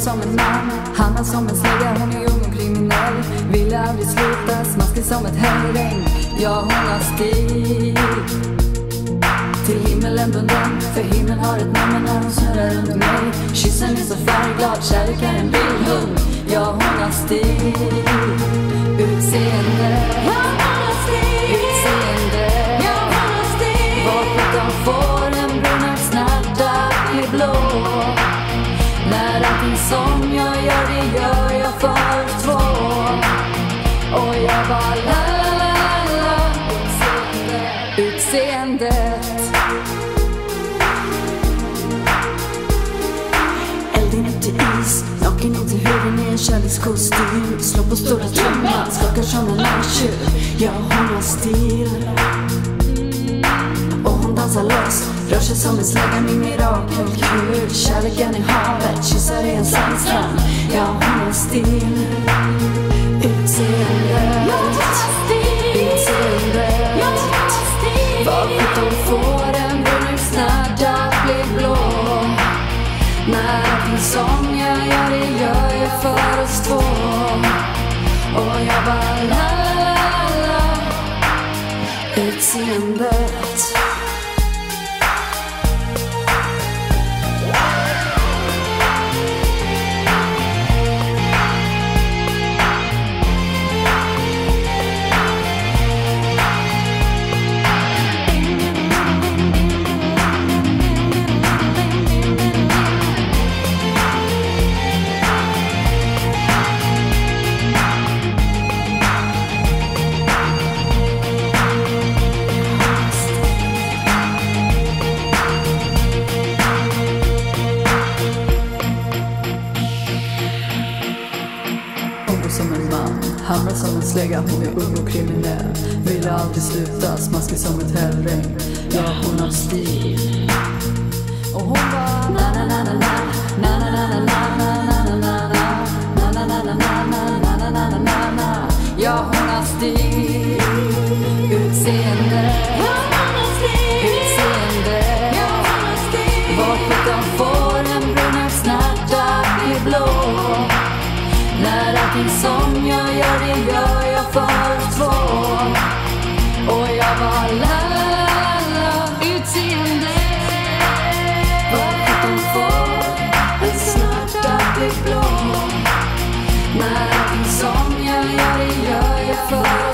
som en man, han är som en slägga. Hon är ung och kriminell, vill aldrig sluta, smaskig som ett hällregn. Ja, hon har stil. Till himmelen bunden, för himlen har ett namn när hon snurrar under mig. Kyssen är så färgglad, kärlek är en bildhund. Ja, hon har stil. Utseende, utseende. Varför de får en brun och snärta blir blå. När allting som jag gör, det gör jag för två. Och jag bara la la la la. Utseendet. Elden inte is, naken inte huden i en kärlekskostym. Slå på stora trumman, skakar som en lärtjur. Ja, hon har stil. Och hon dansar loss, rör sig som en slägga, min mirakelkur. Kärleken i havet, kyssar i en sandstrand. Ja, hon har stil. Utseendet, utseendet. Varför de får en brun snärta blir blå. När allting som jag gör, det gör jag för oss två. Och jag bara la la la. Utseendet. Som en man, hamrar som en slägga. Hon är ung och kriminell, vill aldrig sluta, smaskig som ett hällregn. Ja, hon har stil. Och hon bara na na na na na na na na na na na na na na na na na na na. Ja, hon har stil. Utseende, utseende. Varför de får en brun och snärta blir blå. När allting som jag gör, det gör jag för två. Och jag bara la la la. Utseende. Varför de får en snärta blir blå. När allting som jag gör, det gör jag för